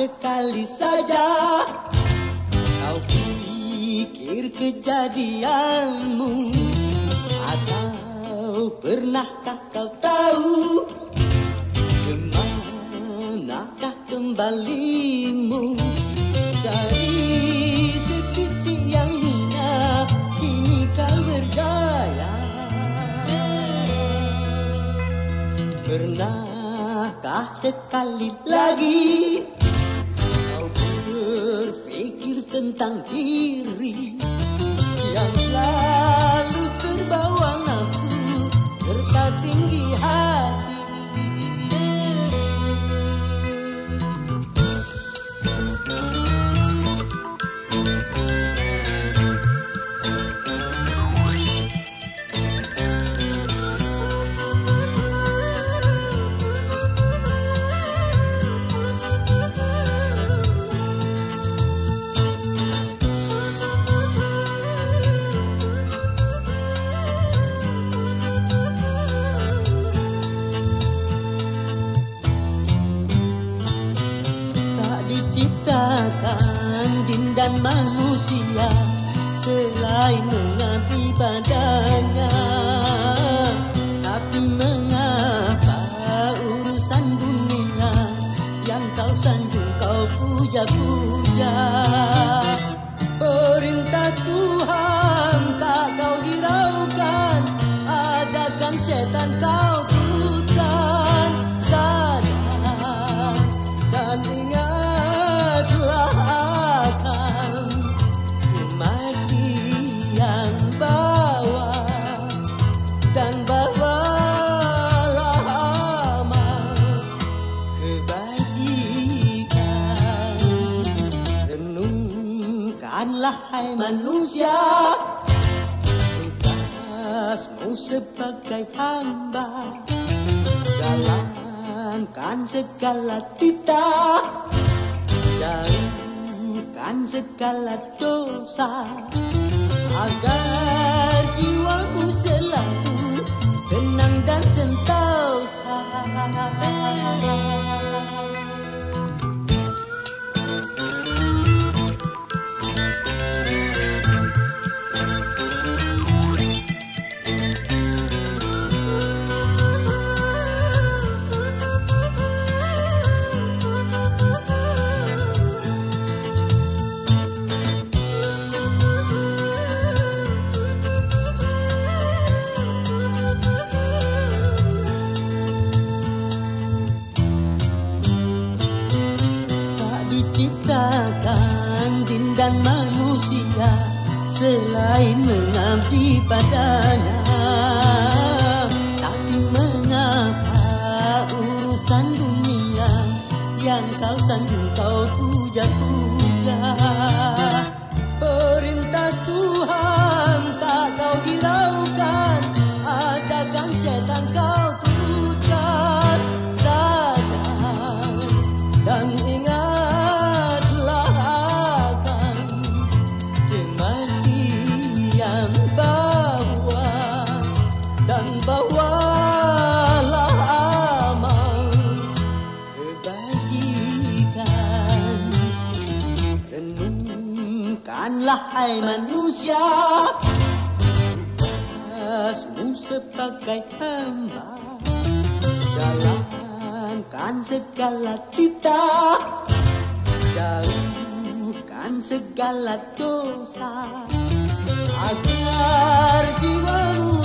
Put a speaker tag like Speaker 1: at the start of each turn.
Speaker 1: sekali saja kau pikir kejadianmu, atau pernahkah kau tahu kemanakah kembalimu dari setitik yang hina kini kau berjaya. Pernahkah sekali lagi kau berpikir tentang diri yang selalu terbawa nafsu serta tinggi hati? Diciptakan jin dan manusia selain mengabdi padanya, tapi mengapa urusan dunia yang kau sanjung kau puja-puja? Perintah Tuhan tak kau hiraukan, ajakan setan kau turutkan. Sadar dan ingat kematian bawa dan bawalah amal kebajikan. Renungkanlah hai manusia, tugasmu sebagai hamba, jalankan segala titah, jauhkan segala dosa, agar jiwamu selalu tenang dan sentosa. Diciptakan jin dan manusia selain mengabdi padanya, tapi mengapa urusan dunia yang kau sanjung kau puja-puja? Perintah Tuhan tak kau hiraukan, ajakan setan kau turutkan. Sadar dan ingat dan bawalah amal kebajikan. Renungkanlah hai manusia, tugasmu sebagai hamba, jalankan segala titah, jauhkan segala dosa, agar jiwamu